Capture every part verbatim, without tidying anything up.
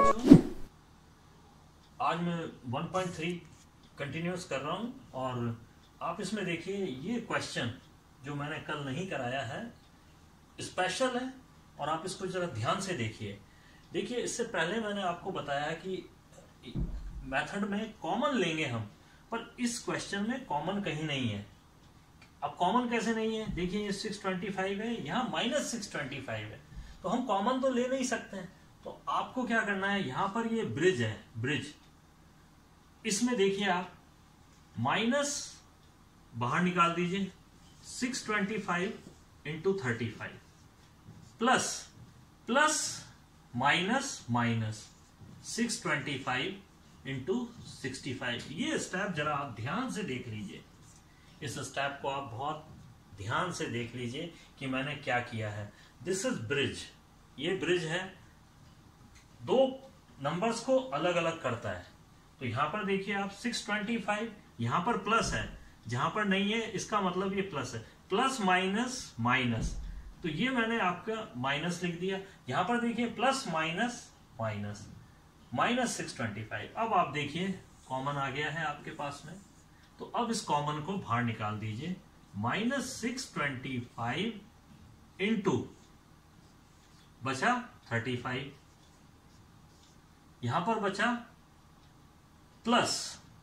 बच्चों, आज मैं वन पॉइंट थ्री कंटिन्यूस कर रहा हूं और आप इसमें देखिए ये क्वेश्चन जो मैंने कल नहीं कराया है स्पेशल है और आप इसको जरा ध्यान से देखिए। देखिए इससे पहले मैंने आपको बताया कि मेथड में कॉमन लेंगे हम, पर इस क्वेश्चन में कॉमन कहीं नहीं है। अब कॉमन कैसे नहीं है? देखिए ये सिक्स ट्वेंटी फाइव है, यहाँ माइनस सिक्स ट्वेंटी फाइव है, तो हम कॉमन तो ले नहीं सकते हैं। तो आपको क्या करना है, यहां पर ये ब्रिज है, ब्रिज, इसमें देखिए आप माइनस बाहर निकाल दीजिए, six twenty five into thirty five plus plus minus minus six twenty five into sixty five. ये स्टेप जरा आप ध्यान से देख लीजिए, इस स्टेप को आप बहुत ध्यान से देख लीजिए कि मैंने क्या किया है। दिस इज ब्रिज, ये ब्रिज है, दो नंबर्स को अलग अलग करता है। तो यहां पर देखिए आप सिक्स ट्वेंटी फाइव, यहां पर प्लस है, जहां पर नहीं है इसका मतलब ये प्लस है, प्लस माइनस माइनस, तो ये मैंने आपका माइनस लिख दिया। यहां पर देखिए plus minus minus minus six twenty five. अब आप देखिए कॉमन आ गया है आपके पास में, तो अब इस कॉमन को बाहर निकाल दीजिए, minus six twenty five into बचा थर्टी फाइव, यहां पर बचा प्लस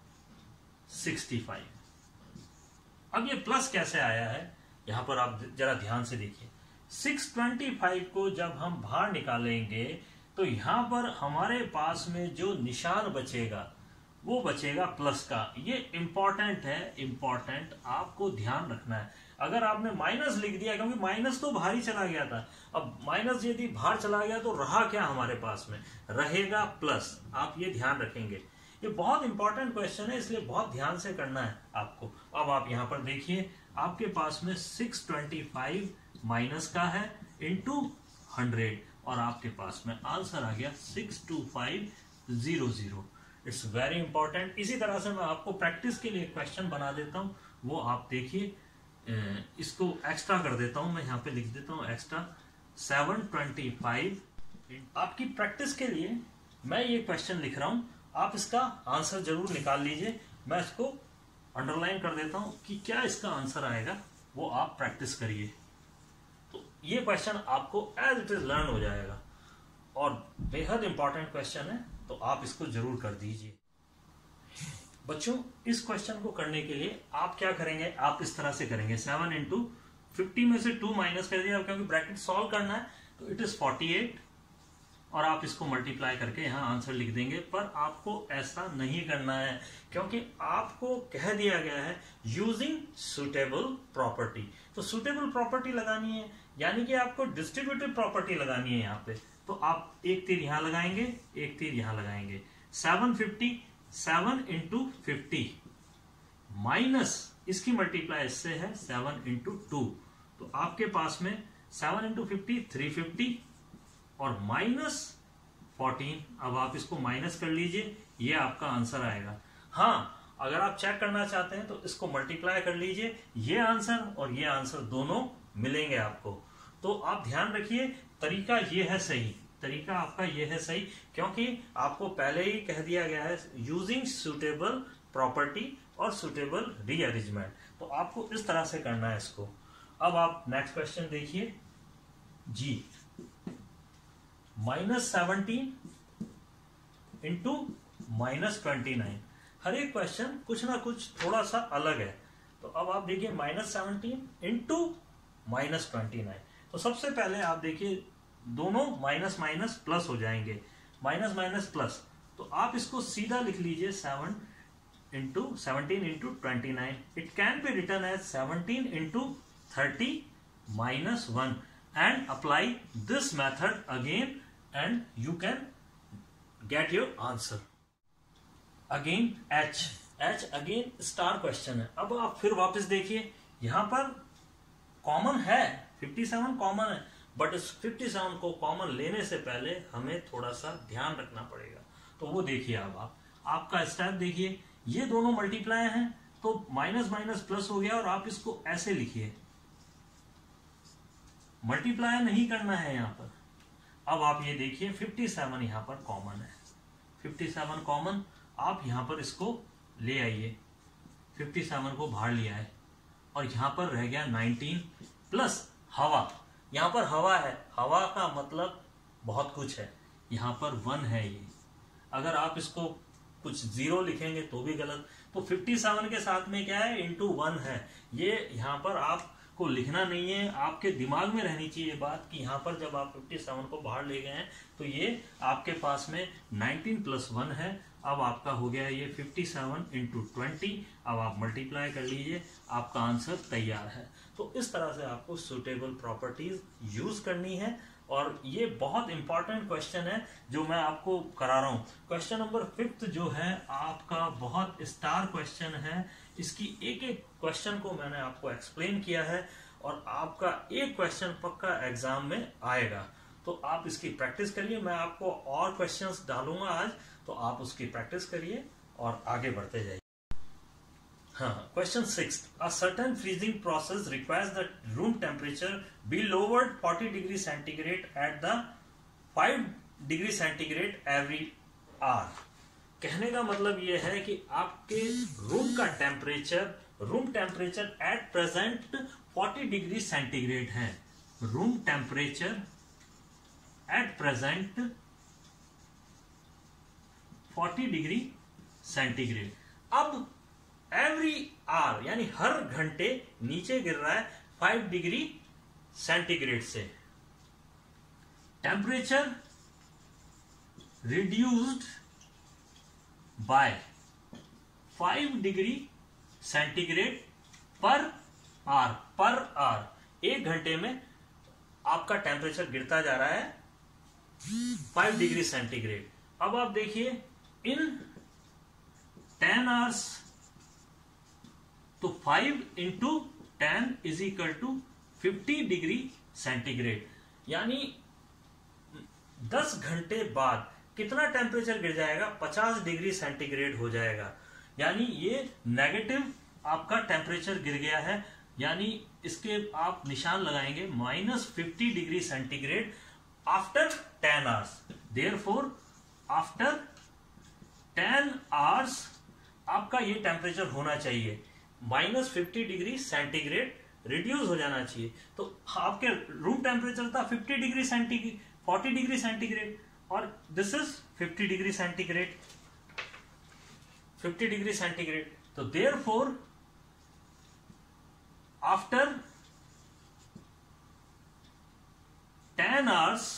सिक्सटी फाइव। अब ये प्लस कैसे आया है, यहां पर आप जरा ध्यान से देखिए। सिक्स ट्वेंटी फाइव को जब हम बाहर निकालेंगे तो यहां पर हमारे पास में जो निशान बचेगा वो बचेगा प्लस का। ये इंपॉर्टेंट है, इंपॉर्टेंट, आपको ध्यान रखना है। अगर आपने माइनस लिख दिया, क्योंकि माइनस तो बाहर ही चला गया था, अब माइनस यदि बाहर चला गया तो रहा क्या हमारे पास में, रहेगा प्लस। आप ये ध्यान रखेंगे, ये बहुत इंपॉर्टेंट क्वेश्चन है, इसलिए बहुत ध्यान से करना है आपको। अब आप यहां पर देखिए आपके पास में सिक्स ट्वेंटी फाइव माइनस का है इंटू हंड्रेड, और आपके पास में आंसर आ गया six two five zero zero. It's very important. इसी तरह से मैं आपको प्रैक्टिस के लिए क्वेश्चन बना देता हूं, वो आप देखिए। इसको एक्स्ट्रा कर देता हूं, मैं यहां पे लिख देता हूं एक्स्ट्रा सेवन ट्वेंटी फाइव। आपकी प्रैक्टिस के लिए मैं ये क्वेश्चन लिख रहा हूं, आप इसका आंसर जरूर निकाल लीजिए। मैं इसको अंडरलाइन कर देता हूं कि क्या इसका आंसर आएगा, वो आप प्रैक्टिस करिए। तो ये क्वेश्चन आपको एज इट इज लर्न हो जाएगा और बेहद इंपॉर्टेंट क्वेश्चन है, तो आप इसको जरूर कर दीजिए। बच्चों, इस क्वेश्चन को करने के लिए आप क्या करेंगे, आप इस तरह से करेंगे, सेवन इंटू फिफ्टी में से टू माइनस कर दिया, क्योंकि ब्रैकेट सॉल्व करना है, तो इट इज फोर्टी एट, और आप इसको मल्टीप्लाई करके यहां आंसर लिख देंगे। पर आपको ऐसा नहीं करना है, क्योंकि आपको कह दिया गया है यूजिंग सुटेबल प्रॉपर्टी। तो सुटेबल प्रॉपर्टी लगानी है, यानी कि आपको डिस्ट्रीब्यूटिव प्रॉपर्टी लगानी है यहाँ पे। तो आप एक तीर यहां लगाएंगे, एक तीर यहां लगाएंगे, seven fifty, seven into fifty minus इसकी मल्टीप्लाई इससे है सेवन इंटू टू, तो आपके पास में seven into fifty three fifty और माइनस फोर्टीन। अब आप इसको माइनस कर लीजिए, ये आपका आंसर आएगा। हाँ, अगर आप चेक करना चाहते हैं तो इसको मल्टीप्लाई कर लीजिए, ये आंसर और ये आंसर दोनों मिलेंगे आपको। तो आप ध्यान रखिए, तरीका ये है सही, तरीका आपका ये है सही, क्योंकि आपको पहले ही कह दिया गया है यूजिंग सुटेबल प्रॉपर्टी और सुटेबल रीअरेंजमेंट। तो आपको इस तरह से करना है इसको। अब आप नेक्स्ट क्वेश्चन देखिए जी, minus seventeen into minus twenty nine. हर एक क्वेश्चन कुछ ना कुछ थोड़ा सा अलग है। तो अब आप देखिए minus seventeen into minus twenty nine. तो सबसे पहले आप देखिए दोनों माइनस माइनस प्लस हो जाएंगे, माइनस माइनस प्लस, तो आप इसको सीधा लिख लीजिए seven into seventeen into twenty nine. It can be written as seventeen into thirty minus one and apply this method again and you can get your answer. Again H, H again star question है। अब आप फिर वापस देखिए, यहां पर common है, fifty seven common है, बट इस फिफ्टी सेवन को कॉमन लेने से पहले हमें थोड़ा सा ध्यान रखना पड़ेगा। तो वो देखिए, अब आप आपका स्टेप देखिए, ये दोनों मल्टीप्लाई हैं तो माइनस माइनस प्लस हो गया, और आप इसको ऐसे लिखिए, मल्टीप्लाई नहीं करना है यहां पर, अब आप ये देखिए सत्तावन यहां पर कॉमन है, सत्तावन कॉमन, आप यहां पर इसको ले आइए, सत्तावन को बाहर लिया है और यहां पर रह गया उन्नीस प्लस हवा, यहां पर हवा है, हवा का मतलब बहुत कुछ है, यहां पर वन है ये, अगर आप इसको कुछ जीरो लिखेंगे तो भी गलत, तो सत्तावन के साथ में क्या है, इंटू वन है, ये यहां पर आपको लिखना नहीं है, आपके दिमाग में रहनी चाहिए ये बात कि यहां पर जब आप सत्तावन को बाहर ले गए हैं तो ये आपके पास में उन्नीस प्लस वन है, अब आपका हो गया ये सत्तावन इंटू ट्वेंटी, अब आप मल्टीप्लाई कर लीजिए, आपका आंसर तैयार है। तो इस तरह से आपको सुटेबल प्रॉपर्टीज यूज करनी है और ये बहुत इंपॉर्टेंट क्वेश्चन है जो मैं आपको करा रहा हूं। क्वेश्चन नंबर फिफ्थ जो है आपका बहुत स्टार क्वेश्चन है, इसकी एक एक क्वेश्चन को मैंने आपको एक्सप्लेन किया है और आपका एक क्वेश्चन पक्का एग्जाम में आएगा, तो आप इसकी प्रैक्टिस करिए, मैं आपको और क्वेश्चंस डालूंगा आज, तो आप उसकी प्रैक्टिस करिए और आगे बढ़ते जाइए। हाँ, question six, a certain freezing process requires the room temperature be lowered forty degree centigrade at the five degree centigrade every hour. कहने का मतलब यह है कि आपके रूम का temperature, room temperature at present forty degree centigrade है, room temperature at present forty degree centigrade. अब एवरी आवर यानी हर घंटे नीचे गिर रहा है फाइव डिग्री सेंटीग्रेड से, temperature reduced by five degree centigrade per hour, per hour एक घंटे में आपका टेम्परेचर गिरता जा रहा है फाइव डिग्री सेंटीग्रेड। अब आप देखिए इन टेन आवर्स, तो five into ten is equal to fifty degree centigrade, यानी दस घंटे बाद कितना टेम्परेचर गिर जाएगा, पचास डिग्री सेंटीग्रेड हो जाएगा, यानी ये नेगेटिव आपका टेम्परेचर गिर गया है, यानी इसके आप निशान लगाएंगे minus fifty degree centigrade after ten hours. Therefore after ten hours आपका ये टेम्परेचर होना चाहिए, minus fifty degree centigrade reduce हो जाना चाहिए। तो आपके रूम टेम्परेचर था fifty degree centigrade, forty degree centigrade, और this is fifty degree centigrade, fifty degree centigrade. तो therefore after ten hours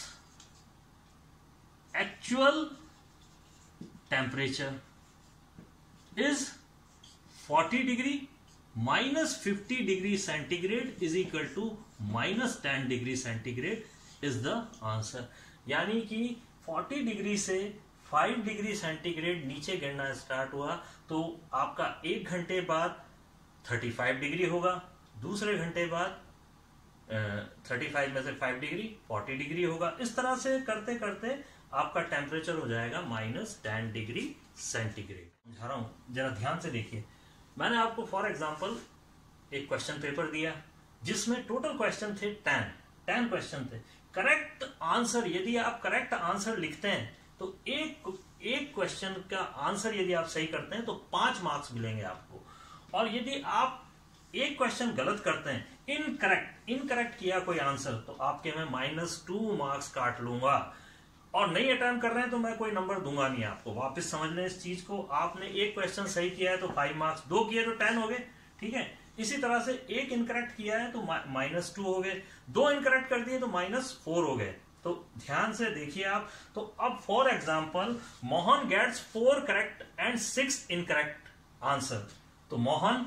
actual temperature is forty degree minus fifty degree centigrade is equal to minus ten degree centigrade is the answer. यानी कि forty degree से five degree centigrade नीचे गिरना start हुआ तो आपका एक घंटे बाद थर्टी फाइव डिग्री होगा, दूसरे घंटे बाद थर्टी फाइव में से फाइव डिग्री फोर्टी डिग्री होगा। इस तरह से करते करते आपका टेम्परेचर हो जाएगा माइनस टेन डिग्री सेंटीग्रेड। समझा रहा हूं, जरा ध्यान से देखिए। मैंने आपको फॉर एग्जांपल एक क्वेश्चन पेपर दिया जिसमें टोटल क्वेश्चन थे टेन, टेन क्वेश्चन थे। करेक्ट आंसर, यदि आप करेक्ट आंसर लिखते हैं तो एक एक क्वेश्चन का आंसर यदि आप सही करते हैं तो पांच मार्क्स मिलेंगे आपको, और यदि आप एक क्वेश्चन गलत करते हैं, इनकरेक्ट इनकरेक्ट किया कोई आंसर, तो आपके मैं माइनस टू मार्क्स काट लूंगा। और नहीं अटेम्प्ट कर रहे हैं तो मैं कोई नंबर दूंगा नहीं आपको। वापस समझ लें इस चीज को, आपने एक क्वेश्चन सही किया है तो फाइव मार्क्स, दो किए तो टेन हो गए, ठीक है। इसी तरह से एक इनकरेक्ट किया है तो माइनस टू हो गए, दो इनकरेक्ट कर दिए तो माइनस फोर हो गए। तो ध्यान से देखिए आप। तो अब for example Mohan gets four correct and six incorrect answer, तो मोहन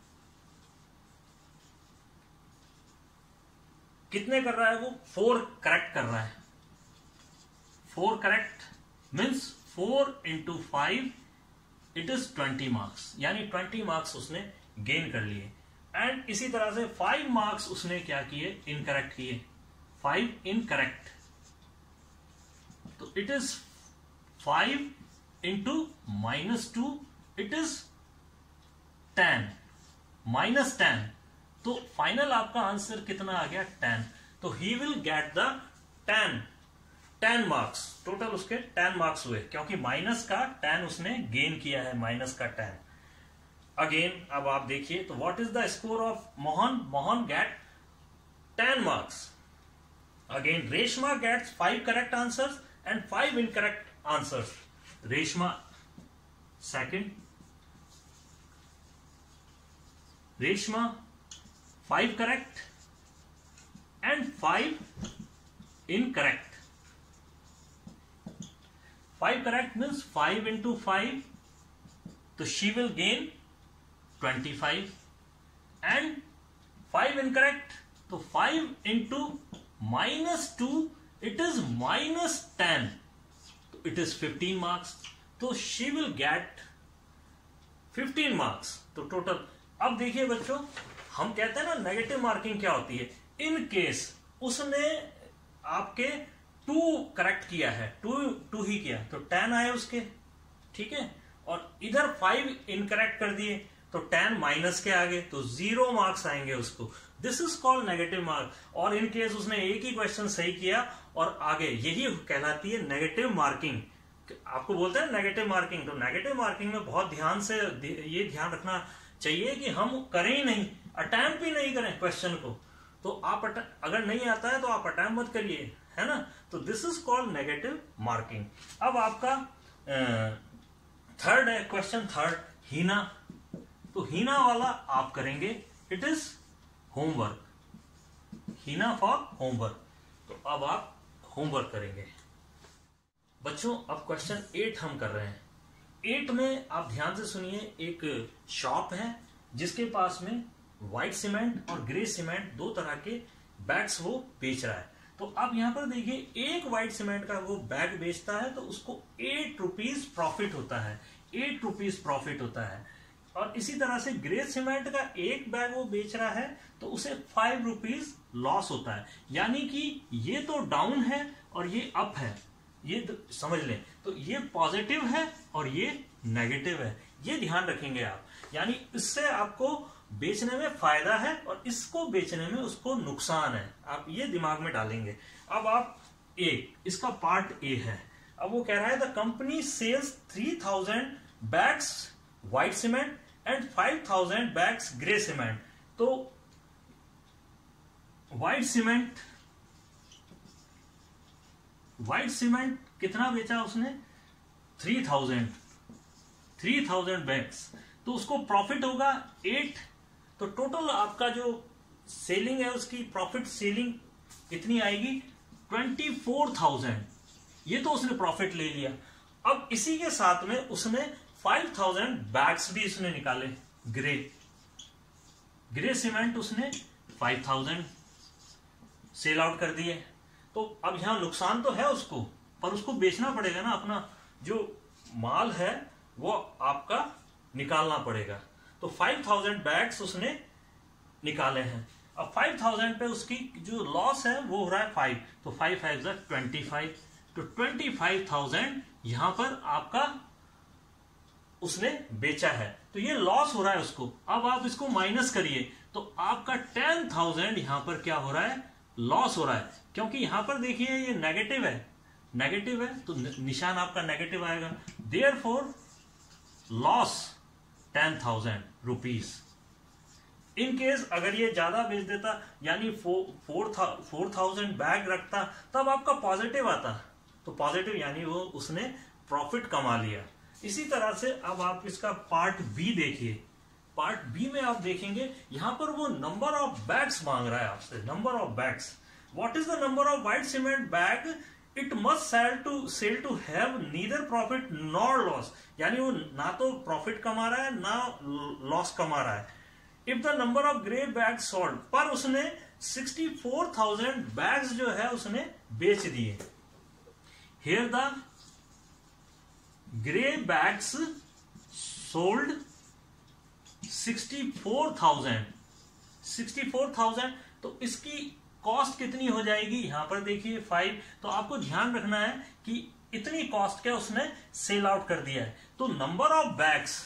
कितने कर रहा है, वो फोर करेक्ट कर रहा है। Four correct means four into five it is twenty marks, यानी ट्वेंटी मार्क्स उसने गेन कर लिए। एंड इसी तरह से फाइव मार्क्स उसने क्या किए, इनकरेक्ट किए, फाइव इनकरेक्ट, तो it is five into minus two it is ten, minus ten, तो फाइनल आपका आंसर कितना आ गया, टेन। तो he will get the ten ten marks, total उसके टेन मार्क्स हुए, क्योंकि माइनस का टेन उसने गेन किया है, माइनस का टेन। अगेन अब आप देखिए, तो what is the score of Mohan? Mohan get ten marks. Again Reshma gets five correct answers and five incorrect answers. Reshma second, Reshma five correct and five incorrect. Five correct means five into five, तो she will gain twenty five, and five incorrect, तो five into minus two, it is minus ten, तो it is fifteen marks, तो she will get fifteen marks. तो total, अब देखिए बच्चों, हम कहते हैं ना नेगेटिव मार्किंग क्या होती है। इन केस उसने आपके टू करेक्ट किया है, टू टू ही किया, तो टेन आए उसके, ठीक है, और इधर फाइव इनकरेक्ट कर दिए, तो टेन माइनस के आगे, तो जीरो मार्क्स आएंगे उसको। This is called negative mark. और इन केस उसने एक ही क्वेश्चन सही किया और आगे, यही कहलाती है नेगेटिव मार्किंग। आपको बोलते हैं नेगेटिव मार्किंग, तो नेगेटिव मार्किंग में बहुत ध्यान से ये ध्यान रखना चाहिए कि हम करें ही नहीं, अटेम्प्ट भी नहीं करें क्वेश्चन को। तो आप अगर नहीं आता है तो आप अटेम्प्ट मत करिए, है ना। तो this is called negative marking. अब आपका थर्ड है क्वेश्चन, थर्ड हीना। तो हीना वाला आप करेंगे, it is homework, Heena for homework. तो अब आप होमवर्क करेंगे बच्चों। अब क्वेश्चन एट हम कर रहे हैं। एट में आप ध्यान से सुनिए, एक शॉप है जिसके पास में व्हाइट सीमेंट और ग्रे सीमेंट दो तरह के बैग्स वो बेच रहा है। तो आप यहां पर देखिए, एक व्हाइट सीमेंट का वो बैग बेचता है तो उसको एट रुपीज प्रॉफिट होता है, एट रुपीज प्रॉफिट होता है। और इसी तरह से ग्रे सीमेंट का एक बैग वो बेच रहा है तो उसे फाइव रुपीज लॉस होता है। यानी कि ये तो डाउन है और ये अप है, ये समझ लें। तो ये पॉजिटिव है और ये नेगेटिव है, ये ध्यान रखेंगे आप। यानी इससे आपको बेचने में फायदा है और इसको बेचने में उसको नुकसान है, आप ये दिमाग में डालेंगे। अब आप ए, इसका पार्ट ए है। अब वो कह रहा है the company sells three thousand bags white cement and five thousand bags grey cement. तो व्हाइट सीमेंट व्हाइट सीमेंट कितना बेचा उसने? Three thousand three thousand bags, तो उसको प्रॉफिट होगा एट। तो टोटल आपका जो सेलिंग है उसकी प्रॉफिट सेलिंग कितनी आएगी? Twenty four thousand. ये तो उसने प्रॉफिट ले लिया। अब इसी के साथ में उसने फाइव थाउजेंड बैग्स भी उसने निकाले, ग्रे ग्रे सीमेंट उसने फाइव थाउजेंड सेल आउट कर दिए। तो अब यहां नुकसान तो है उसको, पर उसको बेचना पड़ेगा ना, अपना जो माल है वो आपका निकालना पड़ेगा। तो फाइव थाउजेंड बैग्स उसने निकाले हैं। अब फाइव थाउजेंड पे उसकी जो लॉस है वो हो रहा है फाइव, तो फाइव फाइव जा ट्वेंटी फाइव, तो ट्वेंटी फाइव थाउजेंड यहां पर आपका उसने बेचा है, तो ये लॉस हो रहा है उसको। अब आप इसको माइनस करिए तो आपका टेन थाउजेंड यहां पर क्या हो रहा है? लॉस हो रहा है, क्योंकि यहां पर देखिए ये नेगेटिव है, नेगेटिव है तो निशान आपका नेगेटिव आएगा। Therefore loss ten thousand rupees. In case अगर ये ज्यादा बेच देता, यानी फोर फोर थाउजेंड बैग रखता, तब आपका पॉजिटिव आता। तो पॉजिटिव यानी वो उसने प्रॉफिट कमा लिया। इसी तरह से अब आप इसका पार्ट बी देखिए। पार्ट बी में आप देखेंगे यहां पर वो नंबर ऑफ बैग्स मांग रहा है आपसे, number of bags. What is the number of white cement bag it must sell to sell to have neither profit nor loss. यानी वो ना तो प्रॉफिट कमा रहा है ना लॉस कमा रहा है। If the number of grey bag sold, पर उसने सिक्सटी फोर थाउजेंड बैग्स जो है उसने बेच दिए। Here the grey bags sold sixty four thousand sixty four thousand. तो इसकी कॉस्ट कितनी हो जाएगी? यहां पर देखिए फाइव। तो आपको ध्यान रखना है कि इतनी कॉस्ट क्या उसने सेल आउट कर दिया है। तो number of bags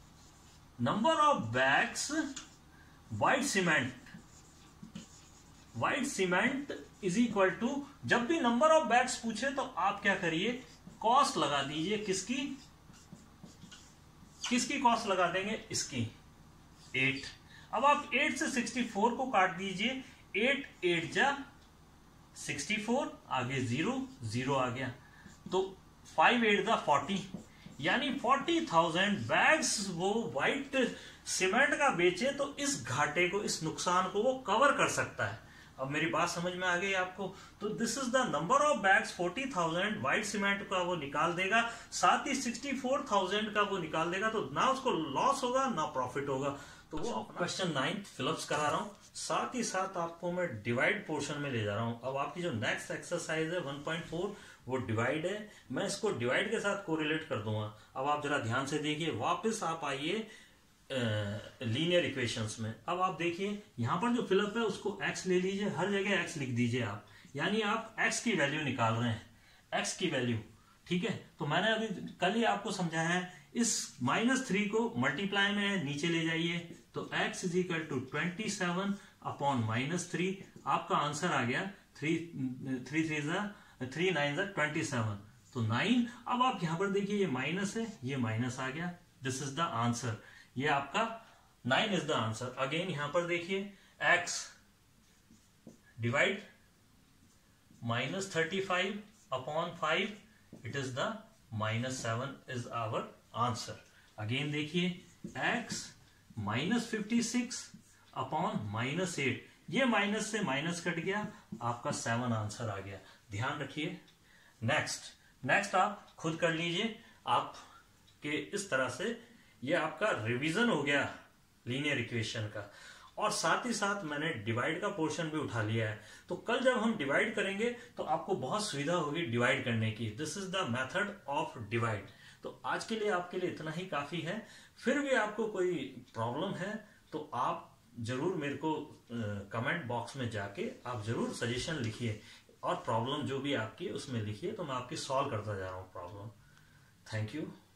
number of bags white cement white cement is equal to, जब भी नंबर ऑफ बैग्स पूछे तो आप क्या करिए, कॉस्ट लगा दीजिए, किसकी किसकी कॉस्ट लगा देंगे, इसकी, एट। अब आप एट से सिक्सटी फोर को काट दीजिए, एट एट जा सिक्सटी फोर, आगे जीरो, जीरो आ गया, तो फाइव एट जा फोर्टी, यानी फोर्टी थाउजेंड बैग्स वो व्हाइट सीमेंट का बेचे तो इस घाटे को, इस नुकसान को वो कवर कर सकता है। अब मेरी बात समझ में आ गई आपको? तो this is the number of bags, forty thousand white cement का वो निकाल देगा, साथ ही सिक्सटी फोर थाउजेंड का वो निकाल देगा, तो ना उसको लॉस होगा ना प्रॉफिट होगा। तो वो क्वेश्चन नाइन्थ फिलअप्स करा रहा हूं, साथ ही साथ आपको मैं डिवाइड पोर्शन में ले जा रहा हूं। अब आपकी जो नेक्स्ट एक्सरसाइज है वन पॉइंट फोर, वो डिवाइड है, मैं इसको डिवाइड के साथ कोरिलेट कर दूंगा। अब आप जरा ध्यान से देखिए, वापस आप आइए लीनियर uh, इक्वेशंस में। अब आप देखिए यहां पर जो फिलअप है उसको x ले लीजिए, हर जगह x लिख दीजिए आप, यानी आप x की वैल्यू निकाल रहे हैं, x की वैल्यू, ठीक है। तो मैंने अभी कल ही आपको समझाया है, इस माइनस थ्री को मल्टीप्लाई में नीचे ले जाइए, तो x is equal to twenty seven upon minus three, आपका आंसर आ गया थ्री थ्री थ्री जा थ्री नाइन जा ट्वेंटी सेवन, तो नाइन। अब आप यहां पर देखिए ये माइनस है, ये माइनस आ गया, दिस इज द आंसर, ये आपका nine is the answer. Again यहां पर देखिए x divide minus thirty five upon five, it is the minus seven is our answer. Again देखिए x minus fifty six upon minus eight, ये minus से minus cut गया, आपका seven answer आ गया। ध्यान रखिए। नेक्स्ट नेक्स्ट आप खुद कर लीजिए, आप के इस तरह से ये आपका रिवीजन हो गया लीनियर इक्वेशन का, और साथ ही साथ मैंने डिवाइड का पोर्शन भी उठा लिया है। तो कल जब हम डिवाइड करेंगे तो आपको बहुत सुविधा होगी डिवाइड करने की। This is the method of divide. तो आज के लिए आपके लिए इतना ही काफी है। फिर भी आपको कोई प्रॉब्लम है तो आप जरूर मेरे को कमेंट बॉक्स में जाके आप जरूर सजेशन लिखिए, और प्रॉब्लम जो भी आपकी उसमें लिखिए, तो मैं आपकी सॉल्व करता जा रहा हूँ प्रॉब्लम। Thank you.